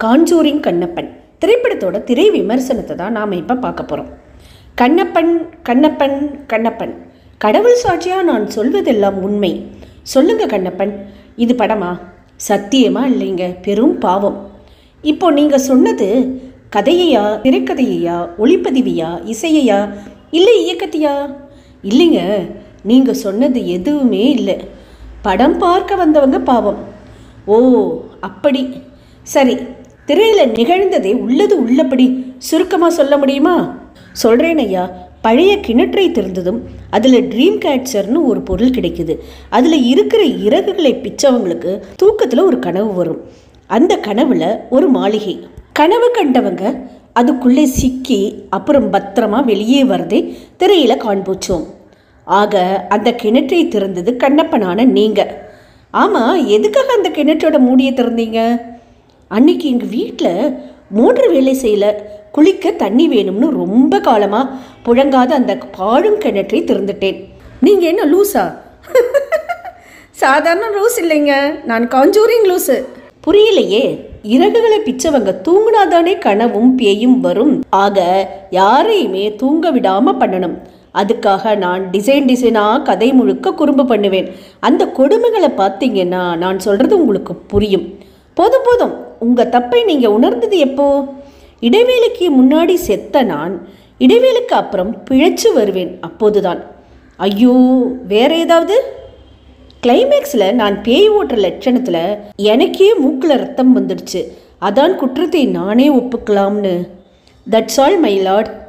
Conjuring Kannappan திரைப்படத்தோட திரை விமர்சனத்தை தான் நாம் இப்போ பார்க்க போகிறோம். கண்ணப்பன் கண்ணப்பன் கண்ணப்பன், கடவுள் சாட்சியாக நான் சொல்வதெல்லாம் உண்மை. சொல்லுங்க கண்ணப்பன், இது படமா? சத்தியமா இல்லைங்க, பெரும் பாவம். இப்போ நீங்கள் சொன்னது கதையையா, திரைக்கதையையா, ஒளிப்பதிவையா, இசையையா, இல்லை இயக்கத்தையா? இல்லைங்க, நீங்கள் சொன்னது எதுவுமே இல்லை. படம் பார்க்க வந்தவங்க பாவம். ஓ அப்படி, சரி. திரையில் நிகழ்ந்ததை உள்ளது உள்ளபடி சுருக்கமாக சொல்ல முடியுமா? சொல்கிறேன் ஐயா. பழைய கிணற்றை திறந்ததும் அதில் ட்ரீம் கேட்சர்னு ஒரு பொருள் கிடைக்குது. அதில் இருக்கிற இறகுகளை பிச்சவங்களுக்கு தூக்கத்தில் ஒரு கனவு வரும். அந்த கனவில் ஒரு மாளிகை. கனவு கண்டவங்க அதுக்குள்ளே சிக்கி அப்புறம் பத்திரமா வெளியே வரதே திரையில் காண்பிச்சோம். ஆக அந்த கிணற்றை திறந்தது கண்ணப்பனான நீங்கள். ஆமாம், எதுக்காக அந்த கிணற்றோட மூடியை திறந்தீங்க? அன்னைக்கு எங்கள் வீட்டில் மோட்டர் வேலை செய்யலை, குளிக்க தண்ணி வேணும்னு ரொம்ப காலமாக புழங்காத அந்த பாழும் கிணற்றை திறந்துட்டேன். நீங்கள் என்ன லூஸா? சாதாரண லூஸ் இல்லைங்க, நான் காஞ்சூரிங் லூஸு. புரியலையே. இறகுகளை பிச்சவங்க தூங்குனாதானே கனவும் பேயும் வரும். ஆக யாரையுமே தூங்க விடாமல் பண்ணணும். அதுக்காக நான் டிசைனாக கதை முழுக்க குறும்பு பண்ணுவேன். அந்த கொடுமைகளை பார்த்தீங்கன்னா நான் சொல்கிறது உங்களுக்கு புரியும். போதும் போதும், உங்கள் தப்பை நீங்கள் உணர்ந்தது எப்போ? இடைவேளைக்கு முன்னாடி செத்த நான் இடைவேளைக்கு அப்புறம் பிழைச்சு வருவேன், அப்போதுதான். ஐயோ, வேற ஏதாவது? கிளைமேக்ஸில் நான் பேய் ஓட்டுற லட்சணத்தில் எனக்கே மூக்கில் ரத்தம் வந்துடுச்சு. அதான் குற்றத்தை நானே ஒப்புக்கலாம்னு. That's all my Lord.